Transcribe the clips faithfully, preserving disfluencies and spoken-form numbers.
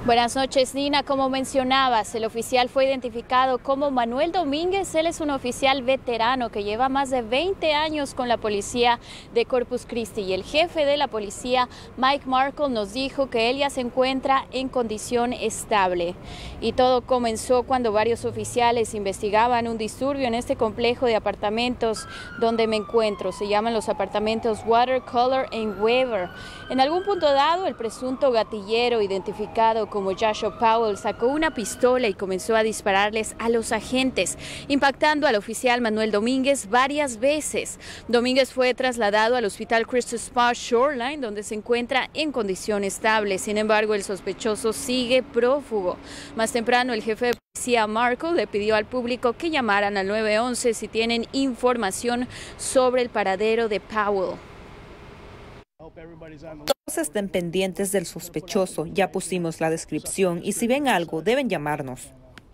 Buenas noches, Nina. Como mencionabas, el oficial fue identificado como Manuel Domínguez. Él es un oficial veterano que lleva más de veinte años con la policía de Corpus Christi. Y el jefe de la policía, Mike Markle, nos dijo que él ya se encuentra en condición estable. Y todo comenzó cuando varios oficiales investigaban un disturbio en este complejo de apartamentos donde me encuentro. Se llaman los apartamentos Watercolor en Weaver. En algún punto dado, el presunto gatillero identificado como Joshua Powell sacó una pistola y comenzó a dispararles a los agentes, impactando al oficial Manuel Domínguez varias veces. Domínguez fue trasladado al hospital Crystal Spa Shoreline, donde se encuentra en condición estable. Sin embargo, el sospechoso sigue prófugo. Más temprano, el jefe de policía Markle le pidió al público que llamaran al nueve once si tienen información sobre el paradero de Powell. Todos estén pendientes del sospechoso, ya pusimos la descripción y si ven algo deben llamarnos.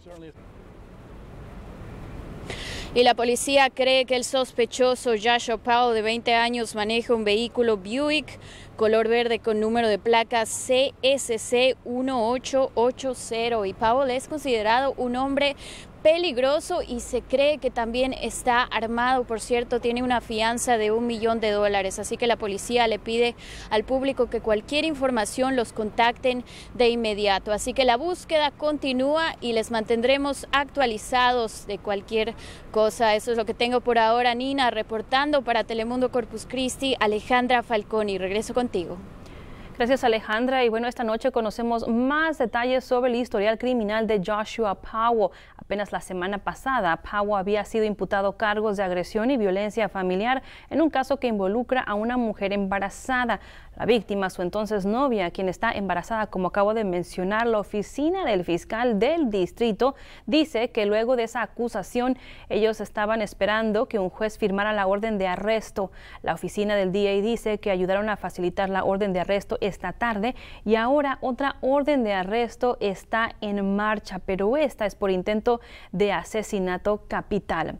Y la policía cree que el sospechoso Joshua Powell, de veinte años, maneja un vehículo Buick color verde con número de placa C S C uno ocho ocho cero. Y Powell es considerado un hombre peligroso y se cree que también está armado. Por cierto, tiene una fianza de un millón de dólares. Así que la policía le pide al público que cualquier información los contacten de inmediato. Así que la búsqueda continúa y les mantendremos actualizados de cualquier cosa. Eso es lo que tengo por ahora, Nina. Reportando para Telemundo Corpus Christi, Alejandra Falconi. Regreso contigo. Gracias, Alejandra. Y bueno, esta noche conocemos más detalles sobre el historial criminal de Joshua Powell. Apenas la semana pasada, Powell había sido imputado cargos de agresión y violencia familiar en un caso que involucra a una mujer embarazada. La víctima, su entonces novia, quien está embarazada, como acabo de mencionar. La oficina del fiscal del distrito dice que luego de esa acusación, ellos estaban esperando que un juez firmara la orden de arresto. La oficina del D A dice que ayudaron a facilitar la orden de arresto esta tarde y ahora otra orden de arresto está en marcha, pero esta es por intento de asesinato capital.